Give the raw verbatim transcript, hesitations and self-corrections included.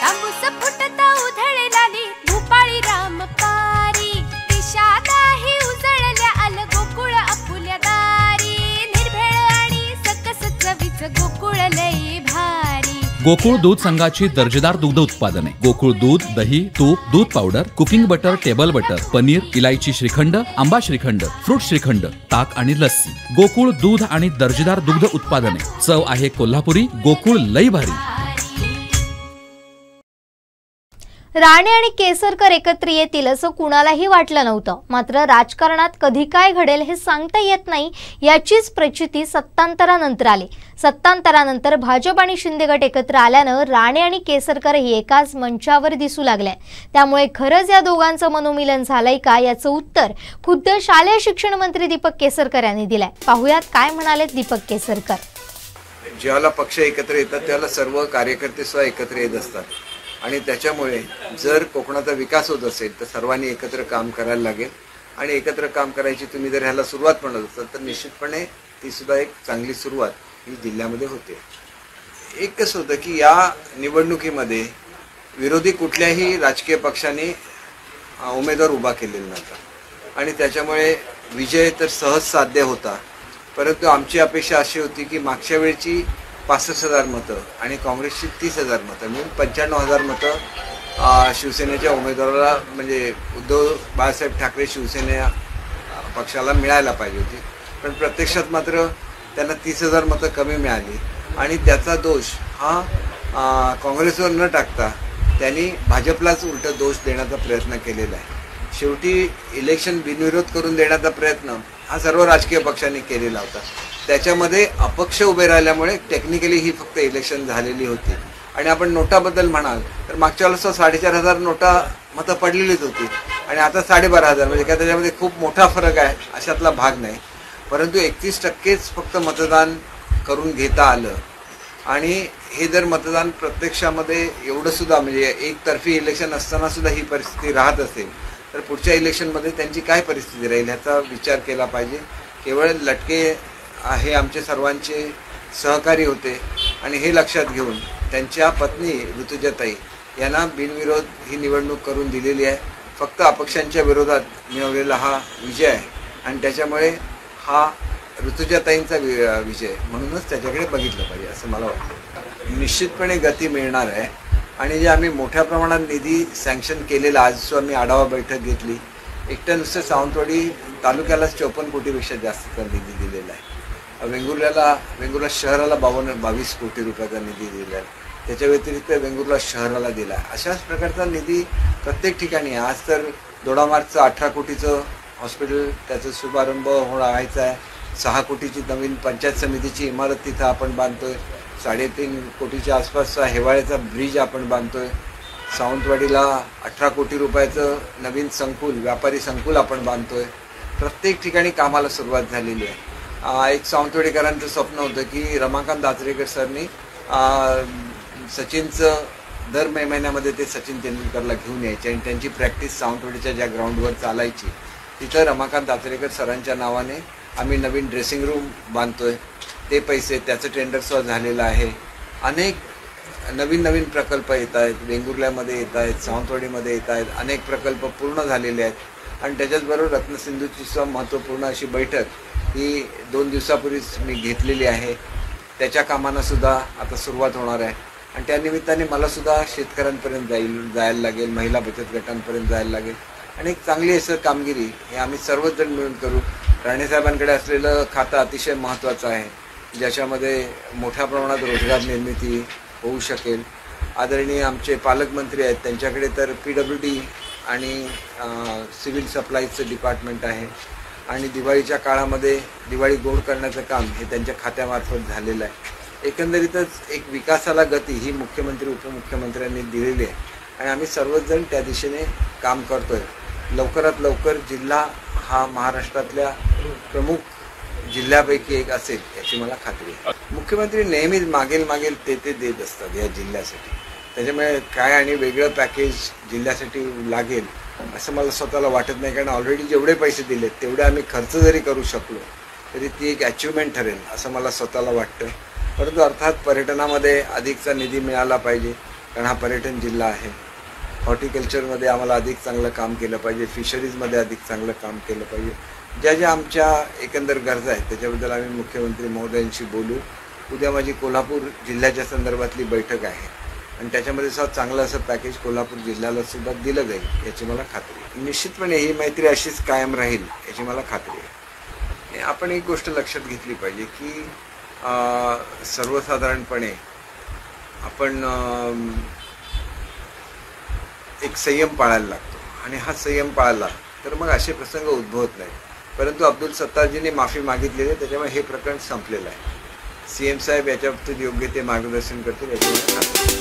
तांबूस फुटता उधळलाली भूपाळी रामपारी दिशादाही उजळल्या आल गोकुळ आपुल्या दारी निर्भेळ आणि सकस चवीच गोकुळ लई भारी। गोकुळ दूध संघाची दर्जेदार दुग्ध उत्पादने गोकुळ दूध, दही, तूप, दूध powder, cooking butter, table butter, paneer, इलायची श्रीखंड, आंबा श्रीखंड, फ्रूट श्रीखंड, ताक आणि लस्सी। गोकुळ दूध आणि दर्जेदार दुग्ध उत्पादने, चव आहे कोल्हापुरी, गोकुळ लई भारी। राणे आणि केसरकर एकत्र येतील असं कुणालाही वाटलं नव्हतं, मात्र राजकारणात कधी काय घडेल हे सांगता येत नाही याचीच प्रचिती सत्तांतरानंतर आली। सत्तांतरानंतर भाजप आणि शिंदे गट एकत्र आल्यानं राणे आणि केसरकर हे एकाच मंचावर दिसू लागले। त्यामुळे खरंच या दोघांचं मनोमिलन झालंय का याचं उत्तर खुद्द शालेय शिक्षण मंत्री दीपक केसरकर यांनी दिलंय। पाहूयात काय म्हणालेत दीपक केसरकर। ज्याला पक्ष एकत्र येतात त्याला सर्व कार्यकर्ते सुद्धा एकत्र येत असतात आणि त्याच्यामुळे जर कोकणाचा विकास होत असेल तर सर्वांनी एकत्र काम करायला लागेल आणि एकत्र काम करायची तुम्ही जर ह्याला सुरुवात म्हणत असाल तर निश्चितपणे ती सुद्धा एक चांगली सुरुवात ही जिल्ह्यामध्ये होते। एक कसं होतं की या निवडणुकीमध्ये विरोधी कुठल्याही राजकीय पक्षाने उमेदवार उभा केलेला नव्हता आणि त्याच्यामुळे विजय तर सहज साध्य होता, परंतु आमची अपेक्षा अशी होती की मागच्या वेळची पासष्ट हजार मतं आणि काँग्रेसची तीस हजार मतं मिळून पंच्याण्णव हजार मतं शिवसेनेच्या उमेदवाराला म्हणजे उद्धव बाळासाहेब ठाकरे शिवसेना पक्षाला मिळायला पाहिजे होती, पण प्रत्यक्षात मात्र त्यांना तीस हजार मतं कमी मिळाली आणि त्याचा दोष हा काँग्रेसवर न टाकता त्यांनी भाजपलाच उलट दोष देण्याचा प्रयत्न केलेला आहे। शेवटी इलेक्शन बिनविरोध करून देण्याचा प्रयत्न हा सर्व राजकीय पक्षांनी केलेला होता। त्याच्यामध्ये अपक्ष उभे राहिल्यामुळे टेक्निकली ही फक्त इलेक्शन झालेली होती आणि आपण नोटाबद्दल म्हणाल तर मागच्या वेळेस साडेचार हजार नोटा मतं पडलेलीच होती आणि आता साडेबारा हजार म्हणजे काय त्याच्यामध्ये खूप मोठा फरक आहे अशातला भाग नाही, परंतु एकतीस टक्केच फक्त मतदान करून घेता आलं आणि हे जर मतदान प्रत्यक्षामध्ये एवढं सुद्धा म्हणजे एकतर्फी इलेक्शन असताना सुद्धा ही परिस्थिती राहत असेल तर पुढच्या इलेक्शनमध्ये त्यांची काय परिस्थिती राहील ह्याचा विचार केला पाहिजे। केवळ लटके हे आमचे सर्वांचे सहकारी होते आणि हे लक्षात घेऊन त्यांच्या पत्नी ऋतुजाताई यांना बिनविरोध ही निवडणूक करून दिलेली आहे। फक्त अपक्षांच्या विरोधात मिळवलेला हा विजय आहे आणि त्याच्यामुळे हा ऋतुजाताईंचा विजय म्हणूनच त्याच्याकडे बघितलं पाहिजे असं मला वाटतं। निश्चितपणे गती मिळणार आहे आणि जे आम्ही मोठ्या प्रमाणात निधी सँक्शन केलेला, आज जो आम्ही आढावा बैठक घेतली, एकट्या नुसतं सावंतवाडी तालुक्यालाच चौपन्न कोटीपेक्षा जास्तचा निधी दिलेला आहे। वेंगुर्ल्याला वेंगुर्ला शहराला बावन्न बावीस कोटी रुपयाचा निधी दिला आहे, त्याच्या व्यतिरिक्त वेंगुर्ला शहराला दिला आहे। अशाच प्रकारचा निधी प्रत्येक ठिकाणी आहे। आज तर दोडामार्गचं अठरा कोटीचं हॉस्पिटल त्याचा शुभारंभ होणार व्हायचा आहे, सहा कोटीची नवीन पंचायत समितीची इमारत तिथं आपण बांधतोय, साडेतीन कोटीच्या आसपासचा हेवाळ्याचा ब्रिज आपण बांधतोय, सावंतवाडीला अठरा कोटी रुपयाचं नवीन संकुल व्यापारी संकुल आपण बांधतोय। प्रत्येक ठिकाणी कामाला सुरुवात झालेली आहे। एक सावंतवाडीकरांचं स्वप्न होतं की रमाकांत दाचरेकर सरनी सचिनचं दर मे महिन्यामध्ये ते सचिन तेंडुलकरला घेऊन यायचे आणि त्यांची प्रॅक्टिस सावंतवाडीच्या ज्या ग्राउंडवर चालायची तिथं रमाकांत दाचरेकर सरांच्या नावाने आम्ही नवीन ड्रेसिंग रूम बांधतोय, ते पैसे त्याचं टेंडर सुद्धा झालेलं आहे। अनेक नवीन नवीन प्रकल्प येत आहेत, वेंगुर्ल्यामध्ये येत आहेत, सावंतवाडीमध्ये येत आहेत, अनेक प्रकल्प पूर्ण झालेले आहेत आणि त्याच्याचबरोबर रत्नसिंधूची सुद्धा महत्त्वपूर्ण अशी बैठक ही दोन दिवसापूर्वीच मी घेतलेली आहे। त्याच्या कामांना सुद्धा आता सुरुवात होणार आहे आणि त्यानिमित्ताने मला सुद्धा शेतकऱ्यांपर्यंत जाईल जायला लागेल, महिला बचत गटांपर्यंत जायला लागेल आणि एक चांगली असं कामगिरी हे आम्ही सर्वच जण मिळून करू। राणेसाहेबांकडे असलेलं खातं अतिशय महत्त्वाचं आहे, ज्याच्यामध्ये मोठ्या प्रमाणात रोजगार निर्मिती होऊ शकेल। आदरणीय आमचे पालकमंत्री आहेत, त्यांच्याकडे तर पी डब्ल्यू डी आणि सिव्हिल सप्लायचं डिपार्टमेंट आहे आणि दिवाळीच्या काळामध्ये दिवाळी गोड करण्याचं काम हे त्यांच्या खात्यामार्फत झालेलं आहे। एकंदरीतच एक विकासाला गती ही मुख्यमंत्री उपमुख्यमंत्र्यांनी दिलेली आहे आणि आम्ही सर्वच जण त्या दिशेने काम करतोय। लवकरात लवकर जिल्हा हा महाराष्ट्रातल्या प्रमुख जिल्ह्यापैकी एक असेल याची मला खात्री आहे। मुख्यमंत्री नेहमीच मागेल मागेल ते ते देत असतात या जिल्ह्यासाठी, त्याच्यामुळे काय आणि वेगळं पॅकेज जिल्ह्यासाठी लागेल असं मला स्वतःला वाटत नाही, कारण ऑलरेडी जेवढे पैसे दिलेत तेवढे आम्ही खर्च जरी करू शकलो तरी ती एक अचिव्हमेंट ठरेल असं मला स्वतःला वाटतं। परंतु अर्थात पर्यटनामध्ये अधिकचा निधी मिळाला पाहिजे, कारण हा पर्यटन जिल्हा आहे. हॉर्टिकल्चरमध्ये आम्हाला अधिक चांगलं काम केलं पाहिजे, फिशरीजमध्ये अधिक चांगलं काम केलं पाहिजे. ज्या ज्या आमच्या एकंदर गरजा आहेत त्याच्याबद्दल आम्ही मुख्यमंत्री महोदयांशी बोलू. उद्या माझी कोल्हापूर जिल्ह्याच्या संदर्भातली बैठक आहे आणि त्याच्यामध्ये सुद्धा चांगलं असं पॅकेज कोल्हापूर जिल्ह्याला सुद्धा दिलं जाईल याची मला खात्री आहे. निश्चितपणे ही मैत्री अशीच कायम राहील याची मला खात्री आहे. आपण एक गोष्ट लक्षात घेतली पाहिजे की सर्वसाधारणपणे आपण एक संयम पाळायला लागतो आणि हा संयम पाळला तर मग असे प्रसंग उद्भवत नाही. परंतु अब्दुल सत्तारजींनी माफी मागितलेली आहे, त्याच्यामुळे हे प्रकरण संपलेलं आहे. सी एम साहेब याच्या बाबतीत योग्य ते मार्गदर्शन करतील याची मला खात्री आहे.